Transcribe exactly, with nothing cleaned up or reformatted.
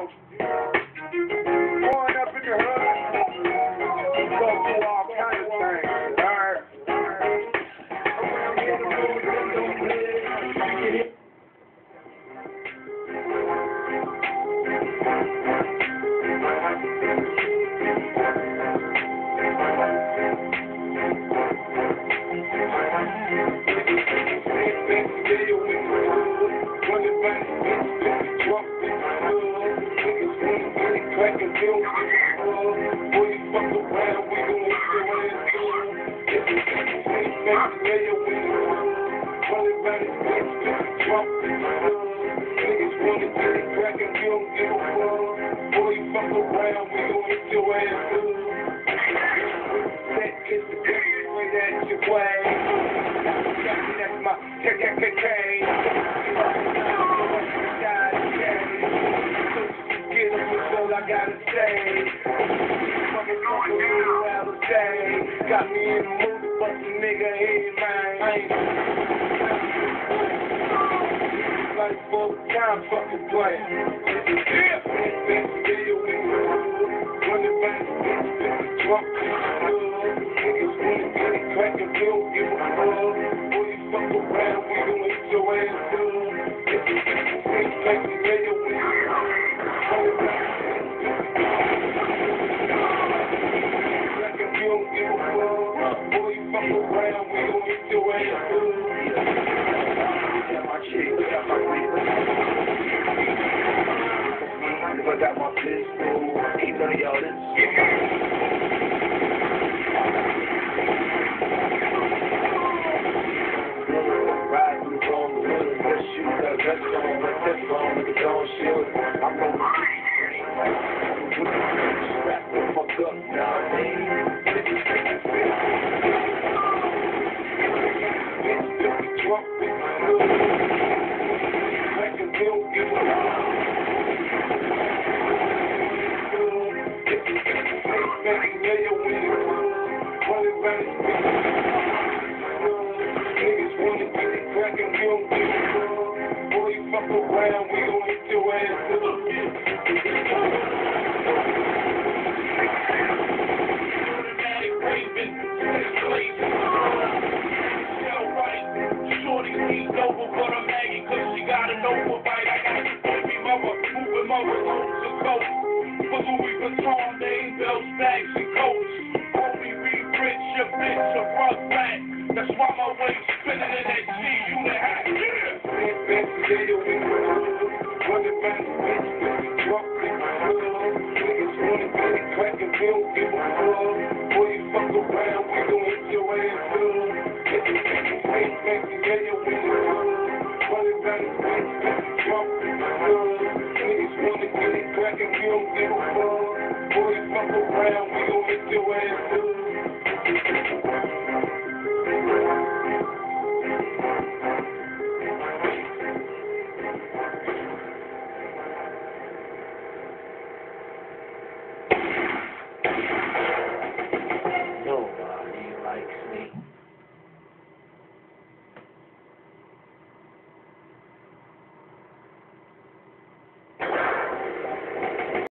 know, growing up in the hood, you go through all kinds of things, alright? I gotta say, got me in the mood to bust a nigga head, man. Like full time fucking playing. Yeah, running back, drunk, niggas wanna get it crackin', we don't give a fuck. Boy, you fuck around, we gon' hit your ass up. If you think you ain't like me, later we running back. I got my pistol, keep none of y'all this. Ride through the phone, the hood, let's shoot, got a vest on, let that phone, look at Dawn Shield. I'm on the strap the fuck up, nah, I mean. Drunk with the hood, like a real giver. Niggas wanna get it crackin', we don't give a fuck. Boy, you fuck around, we gon' hit your ass up. Automatic raving, stay blazing. Tell right, shorty seized over, but I'm nagging cause she got an overbite. I got a baby mother, moving mother homes to coast. For Louis Vuitton, they ain't belts, bags, and coats. Homie, we rich, your bitch, a rough back. That's why my waist spinning in that G unit hat. Yeah. Running back, bitch, drunk in the club. Niggas wanna get it crackin', we don't give a fuck. Boy, you fuck around, we gon' hit your ass up. If you think you ain't back, yeah, you win the club. Running back, bitch, drunk in the club. Niggas wanna get it crackin', we don't give a fuck. Boy, you fuck around, we gon' hit your ass up.